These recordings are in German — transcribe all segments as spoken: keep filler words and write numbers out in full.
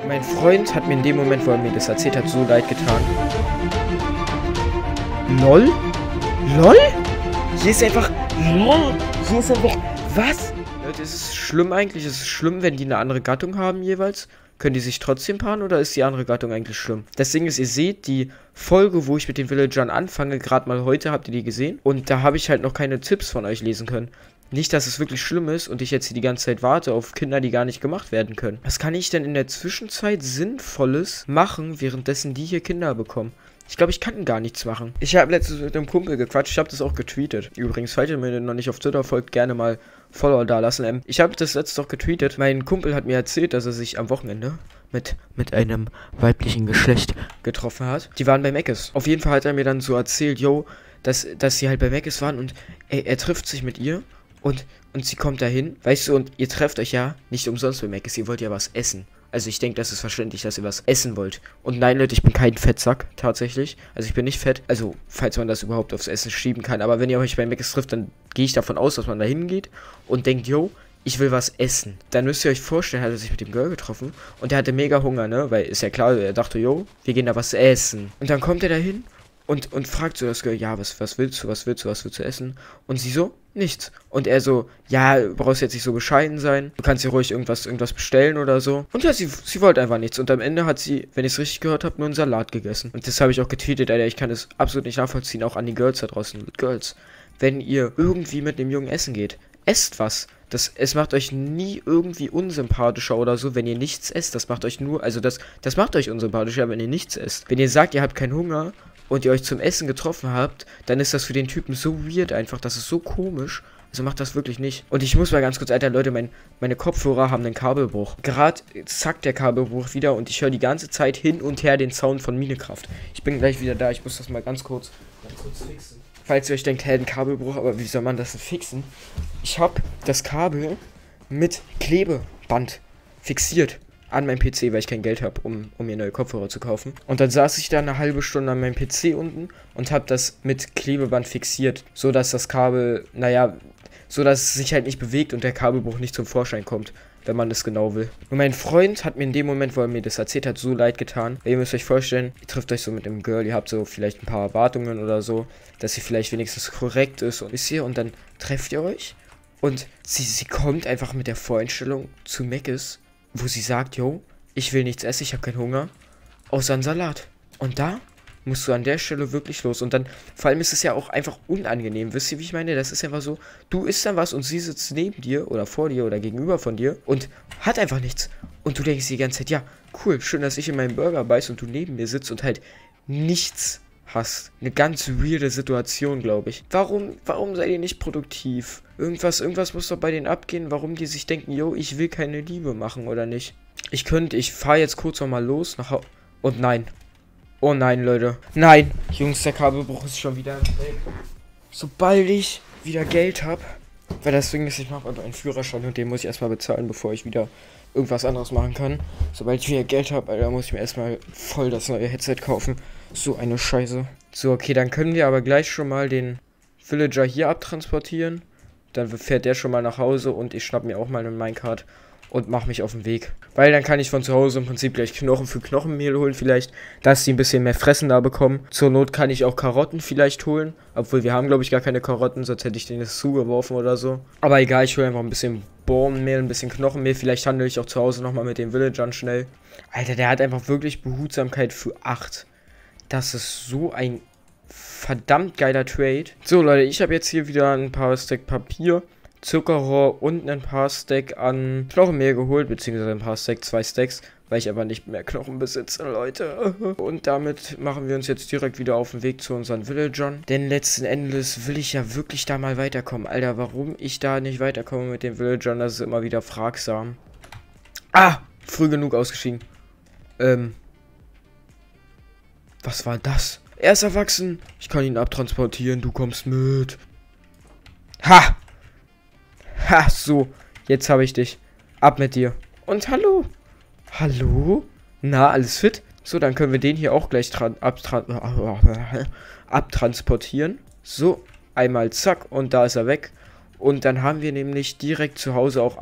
Mein Freund hat mir in dem Moment, wo er mir das erzählt hat, so leid getan. LOL? LOL? Hier ist einfach... LOL? Hier ist einfach... Was? Leute, ist es schlimm eigentlich? Ist es schlimm, wenn die eine andere Gattung haben jeweils? Können die sich trotzdem paaren oder ist die andere Gattung eigentlich schlimm? Das Ding ist, ihr seht die Folge, wo ich mit den Villagern anfange, gerade mal heute, habt ihr die gesehen? Und da habe ich halt noch keine Tipps von euch lesen können. Nicht, dass es wirklich schlimm ist und ich jetzt hier die ganze Zeit warte auf Kinder, die gar nicht gemacht werden können. Was kann ich denn in der Zwischenzeit Sinnvolles machen, währenddessen die hier Kinder bekommen? Ich glaube, ich kann gar nichts machen. Ich habe letztens mit einem Kumpel gequatscht. Ich habe das auch getweetet. Übrigens, falls ihr mir noch nicht auf Twitter folgt, gerne mal Follower da lassen. Ähm, ich habe das letztens auch getweetet. Mein Kumpel hat mir erzählt, dass er sich am Wochenende mit, mit einem weiblichen Geschlecht getroffen hat. Die waren bei Meckes. Auf jeden Fall hat er mir dann so erzählt, yo, dass, dass sie halt bei Meckes waren und er, er trifft sich mit ihr und, und sie kommt dahin. Weißt du, und ihr trefft euch ja nicht umsonst bei Meckes. Ihr wollt ja was essen. Also ich denke, das ist verständlich, dass ihr was essen wollt. Und nein, Leute, ich bin kein Fettsack, tatsächlich. Also ich bin nicht fett. Also, falls man das überhaupt aufs Essen schieben kann. Aber wenn ihr euch bei Meckes trifft, dann gehe ich davon aus, dass man da hingeht und denkt, yo, ich will was essen. Dann müsst ihr euch vorstellen, hat er sich mit dem Girl getroffen und der hatte mega Hunger, ne? Weil, ist ja klar, er dachte, yo, wir gehen da was essen. Und dann kommt er da hin und, und fragt so das Girl, ja, was, was willst du, was willst du, was willst du essen? Und sie so, nichts. Und er so, ja, du brauchst jetzt nicht so bescheiden sein. Du kannst dir ruhig irgendwas, irgendwas bestellen oder so. Und ja, sie, sie wollte einfach nichts. Und am Ende hat sie, wenn ich es richtig gehört habe, nur einen Salat gegessen. Und das habe ich auch getweetet, Alter. Ich kann das absolut nicht nachvollziehen, auch an die Girls da draußen. Girls, wenn ihr irgendwie mit dem Jungen essen geht, esst was. Das, es macht euch nie irgendwie unsympathischer oder so, wenn ihr nichts esst. Das macht euch nur, also das, das macht euch unsympathischer, wenn ihr nichts esst. Wenn ihr sagt, ihr habt keinen Hunger und ihr euch zum Essen getroffen habt, dann ist das für den Typen so weird einfach, das ist so komisch. Also macht das wirklich nicht. Und ich muss mal ganz kurz, Alter, Leute, mein, meine Kopfhörer haben einen Kabelbruch. Gerade zackt der Kabelbruch wieder und ich höre die ganze Zeit hin und her den Sound von Minecraft. Ich bin gleich wieder da, ich muss das mal ganz kurz, ganz kurz fixen. Falls ihr euch denkt, hey, ein Kabelbruch, aber wie soll man das denn fixen? Ich habe das Kabel mit Klebeband fixiert an meinem P C, weil ich kein Geld habe, um, um mir neue Kopfhörer zu kaufen. Und dann saß ich da eine halbe Stunde an meinem P C unten und habe das mit Klebeband fixiert, so dass das Kabel, naja, so dass es sich halt nicht bewegt und der Kabelbruch nicht zum Vorschein kommt, wenn man das genau will. Und mein Freund hat mir in dem Moment, wo er mir das erzählt hat, so leid getan. Ihr müsst euch vorstellen, ihr trifft euch so mit dem Girl, ihr habt so vielleicht ein paar Erwartungen oder so, dass sie vielleicht wenigstens korrekt ist und wisst ihr, und dann trefft ihr euch und sie, sie kommt einfach mit der Voreinstellung zu Meckes, wo sie sagt, yo, ich will nichts essen, ich habe keinen Hunger, außer einen Salat. Und da musst du an der Stelle wirklich los. Und dann, vor allem ist es ja auch einfach unangenehm. Wisst ihr, wie ich meine? Das ist einfach so, du isst dann was und sie sitzt neben dir oder vor dir oder gegenüber von dir und hat einfach nichts. Und du denkst die ganze Zeit, ja, cool, schön, dass ich in meinen Burger beiß und du neben mir sitzt und halt nichts hast. Eine ganz weirde Situation, glaube ich. Warum, warum seid ihr nicht produktiv? Irgendwas, irgendwas muss doch bei denen abgehen, warum die sich denken, yo, ich will keine Liebe machen oder nicht. Ich könnte, ich fahre jetzt kurz nochmal los nach Hause. Und nein. Oh nein, Leute. Nein. Jungs, der Kabelbruch ist schon wieder weg. Sobald ich wieder Geld habe, weil das Ding ist, ich mache einen Führerschein und den muss ich erstmal bezahlen, bevor ich wieder irgendwas anderes machen kann. Sobald ich wieder Geld habe, Alter, muss ich mir erstmal voll das neue Headset kaufen. So eine Scheiße. So, okay, dann können wir aber gleich schon mal den Villager hier abtransportieren. Dann fährt der schon mal nach Hause und ich schnapp mir auch mal eine Minecart und mache mich auf den Weg. Weil dann kann ich von zu Hause im Prinzip gleich Knochen für Knochenmehl holen vielleicht, dass die ein bisschen mehr Fressen da bekommen. Zur Not kann ich auch Karotten vielleicht holen, obwohl wir haben, glaube ich, gar keine Karotten, sonst hätte ich denen das zugeworfen oder so. Aber egal, ich hole einfach ein bisschen Bohnenmehl, ein bisschen Knochenmehl, vielleicht handle ich auch zu Hause nochmal mit den Villagern schnell. Alter, der hat einfach wirklich Behutsamkeit für acht. Das ist so ein verdammt geiler Trade. So, Leute, ich habe jetzt hier wieder ein paar Stack Papier, Zuckerrohr und ein paar Stack an Knochenmehl geholt, beziehungsweise ein paar Stack, zwei Stacks, weil ich aber nicht mehr Knochen besitze, Leute. Und damit machen wir uns jetzt direkt wieder auf den Weg zu unseren Villagern. Denn letzten Endes will ich ja wirklich da mal weiterkommen. Alter, warum ich da nicht weiterkomme mit den Villagern, das ist immer wieder fragsam. Ah, früh genug ausgeschieden. Ähm, was war das? Er ist erwachsen. Ich kann ihn abtransportieren, du kommst mit. Ha! Ha, so. Jetzt habe ich dich. Ab mit dir. Und hallo. Hallo? Na, alles fit? So, dann können wir den hier auch gleich abtran abtransportieren. So, einmal zack und da ist er weg. Und dann haben wir nämlich direkt zu Hause auch ein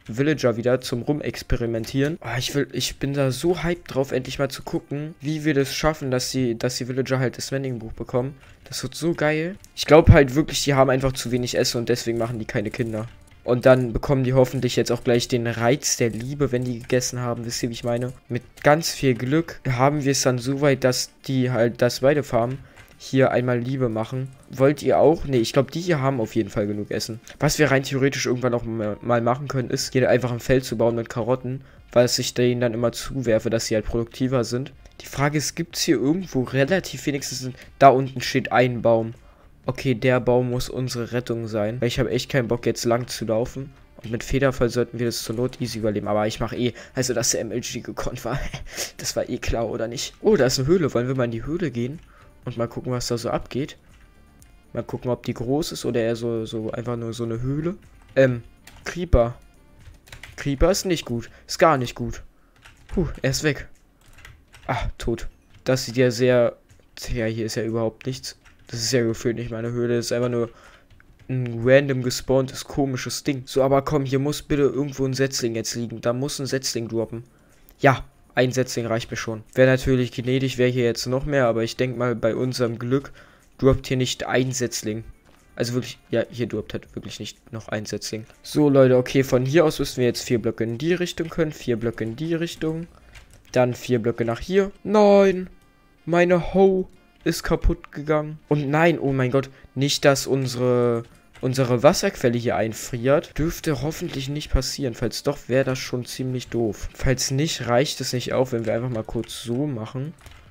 Villager wieder zum Rumexperimentieren. Oh, ich will, ich bin da so hyped drauf, endlich mal zu gucken, wie wir das schaffen, dass die, dass die Villager halt das Vending-Buch bekommen. Das wird so geil. Ich glaube halt wirklich, die haben einfach zu wenig Essen und deswegen machen die keine Kinder. Und dann bekommen die hoffentlich jetzt auch gleich den Reiz der Liebe, wenn die gegessen haben. Wisst ihr, wie ich meine? Mit ganz viel Glück haben wir es dann so weit, dass die halt, dass beide Farmen hier einmal Liebe machen. Wollt ihr auch? Ne, ich glaube, die hier haben auf jeden Fall genug Essen. Was wir rein theoretisch irgendwann auch mal machen können, ist, hier einfach ein Feld zu bauen mit Karotten, weil es sich denen dann immer zuwerfe, dass sie halt produktiver sind. Die Frage ist, gibt es hier irgendwo relativ wenigstens... Da unten steht ein Baum. Okay, der Baum muss unsere Rettung sein. Weil ich habe echt keinen Bock, jetzt lang zu laufen. Und mit Federfall sollten wir das zur Not easy überleben. Aber ich mache eh, also dass der M L G gekonnt war. Das war eh klar, oder nicht? Oh, da ist eine Höhle. Wollen wir mal in die Höhle gehen? Und mal gucken, was da so abgeht. Mal gucken, ob die groß ist oder eher so, so einfach nur so eine Höhle. Ähm, Creeper. Creeper ist nicht gut. Ist gar nicht gut. Puh, er ist weg. Ah, tot. Das sieht ja sehr... Ja, hier ist ja überhaupt nichts. Das ist ja gefühlt nicht meine Höhle. Das ist einfach nur ein random gespawntes, komisches Ding. So, aber komm, hier muss bitte irgendwo ein Setzling jetzt liegen. Da muss ein Setzling droppen. Ja, ein Setzling reicht mir schon. Wäre natürlich gnädig, wäre hier jetzt noch mehr. Aber ich denke mal, bei unserem Glück droppt hier nicht ein Setzling. Also wirklich, ja, hier droppt halt wirklich nicht noch ein Setzling. So, Leute, okay, von hier aus müssen wir jetzt vier Blöcke in die Richtung können. Vier Blöcke in die Richtung. Dann vier Blöcke nach hier. Nein, meine Ho ist kaputt gegangen. Und nein, oh mein Gott, nicht, dass unsere, unsere Wasserquelle hier einfriert. Dürfte hoffentlich nicht passieren. Falls doch, wäre das schon ziemlich doof. Falls nicht, reicht es nicht auf, wenn wir einfach mal kurz so machen.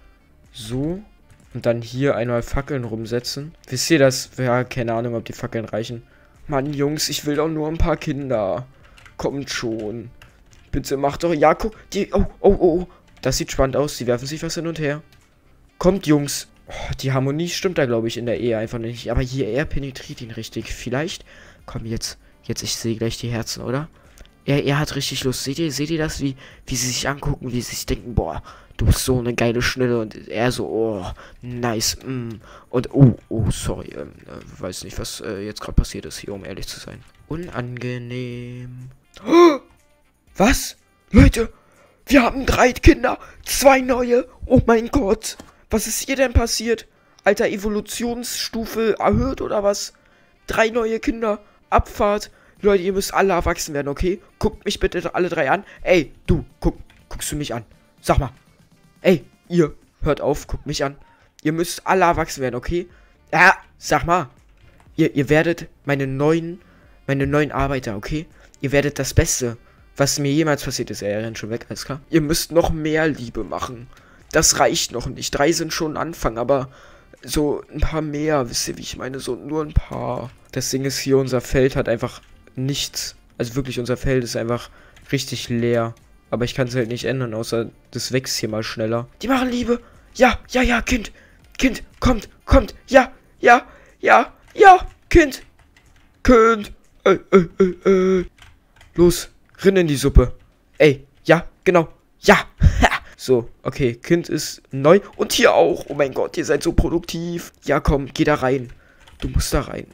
So. Und dann hier einmal Fackeln rumsetzen. Wisst ihr das? Ja, keine Ahnung, ob die Fackeln reichen. Mann, Jungs, ich will doch nur ein paar Kinder. Kommt schon. Bitte macht doch... Ja, guck. Die... Oh, oh, oh. Das sieht spannend aus. Die werfen sich was hin und her. Kommt, Jungs. Oh, die Harmonie stimmt da, glaube ich, in der Ehe einfach nicht. Aber hier, er penetriert ihn richtig. Vielleicht... Komm, jetzt. Jetzt, ich sehe gleich die Herzen, oder? Er, er hat richtig Lust. Seht ihr, seht ihr das? Wie, wie sie sich angucken, wie sie sich denken, boah, du bist so eine geile Schnitte. Und er so, oh, nice. Mm. Und, oh, oh, sorry. Ähm, äh, weiß nicht, was äh, jetzt gerade passiert ist hier, um ehrlich zu sein. Unangenehm. Oh, was? Leute, wir haben drei Kinder, zwei neue. Oh mein Gott. Was ist hier denn passiert? Alter, Evolutionsstufe erhöht oder was? Drei neue Kinder. Abfahrt. Leute, ihr müsst alle erwachsen werden, okay? Guckt mich bitte alle drei an. Ey, du, guck, guckst du mich an? Sag mal. Ey, ihr, hört auf, guckt mich an. Ihr müsst alle erwachsen werden, okay? Ja, sag mal. Ihr, ihr werdet meine neuen, meine neuen Arbeiter, okay? Ihr werdet das Beste, was mir jemals passiert ist. Er rennt schon weg, alles klar. Ihr müsst noch mehr Liebe machen. Das reicht noch nicht. Drei sind schon ein Anfang, aber so ein paar mehr, wisst ihr, wie ich meine? So nur ein paar. Das Ding ist hier, unser Feld hat einfach nichts. Also wirklich, unser Feld ist einfach richtig leer. Aber ich kann es halt nicht ändern, außer das wächst hier mal schneller. Die machen Liebe. Ja, ja, ja, Kind. Kind, kommt, kommt. Ja, ja, ja, ja, Kind. Kind. Äh, äh, äh, äh. Los, rinn in die Suppe. Ey, ja, genau. Ja. So, okay, Kind ist neu. Und hier auch. Oh mein Gott, ihr seid so produktiv. Ja, komm, geh da rein. Du musst da rein.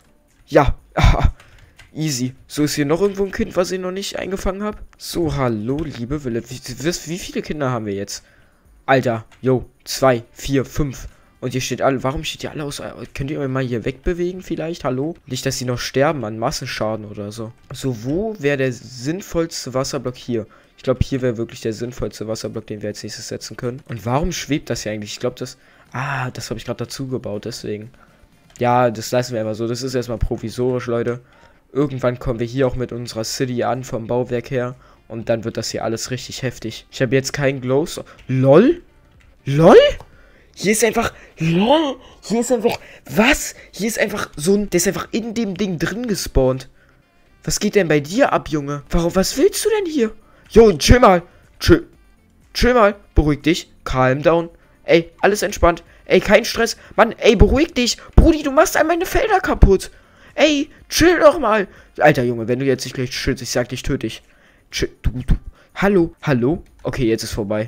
Ja, aha. Easy. So, ist hier noch irgendwo ein Kind, was ich noch nicht eingefangen habe? So, hallo, liebe Wille. Wie, wie viele Kinder haben wir jetzt? Alter, yo, zwei, vier, fünf. Und hier steht alle, warum steht ihr alle aus? Könnt ihr mal hier wegbewegen vielleicht? Hallo? Nicht, dass sie noch sterben an Massenschaden oder so. So, wo wäre der sinnvollste Wasserblock hier? Ich glaube, hier wäre wirklich der sinnvollste Wasserblock, den wir als nächstes setzen können. Und warum schwebt das hier eigentlich? Ich glaube, das... Ah, das habe ich gerade dazu gebaut, deswegen. Ja, das lassen wir einfach so. Das ist erstmal provisorisch, Leute. Irgendwann kommen wir hier auch mit unserer City an, vom Bauwerk her. Und dann wird das hier alles richtig heftig. Ich habe jetzt keinen Glowstone. LOL? LOL? Hier ist einfach... LOL? Hier ist einfach... Was? Hier ist einfach so ein... Der ist einfach in dem Ding drin gespawnt. Was geht denn bei dir ab, Junge? Warum... Was willst du denn hier? Jo, chill mal. Chill. Chill mal. Beruhig dich. Calm down. Ey, alles entspannt. Ey, kein Stress. Mann, ey, beruhig dich. Brudi, du machst all meine Felder kaputt. Ey, chill doch mal. Alter, Junge, wenn du jetzt nicht gleich chillst, ich sag dich, töte dich. Chill, du, du. Hallo, hallo? Okay, jetzt ist vorbei.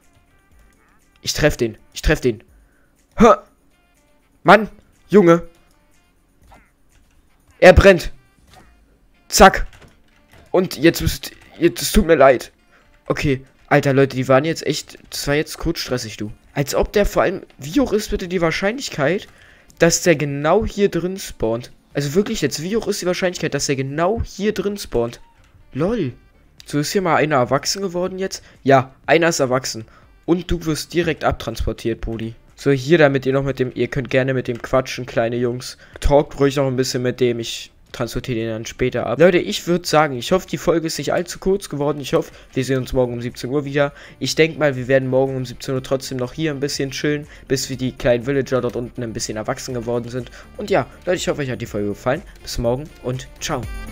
Ich treff den. Ich treff den. Hä? Mann, Junge. Er brennt. Zack. Und jetzt müsst, jetzt, es tut mir leid. Okay, Alter, Leute, die waren jetzt echt, das war jetzt kurz stressig, du. Als ob der vor allem, wie hoch ist bitte die Wahrscheinlichkeit, dass der genau hier drin spawnt? Also wirklich jetzt, wie hoch ist die Wahrscheinlichkeit, dass der genau hier drin spawnt? Lol. So, ist hier mal einer erwachsen geworden jetzt? Ja, einer ist erwachsen. Und du wirst direkt abtransportiert, Brudi. So, hier damit ihr noch mit dem, ihr könnt gerne mit dem quatschen, kleine Jungs. Talkt ruhig noch ein bisschen mit dem, ich transportiere den dann später ab. Leute, ich würde sagen, ich hoffe, die Folge ist nicht allzu kurz geworden. Ich hoffe, wir sehen uns morgen um siebzehn Uhr wieder. Ich denke mal, wir werden morgen um siebzehn Uhr trotzdem noch hier ein bisschen chillen, bis wir die kleinen Villager dort unten ein bisschen erwachsen geworden sind. Und ja, Leute, ich hoffe, euch hat die Folge gefallen. Bis morgen und ciao.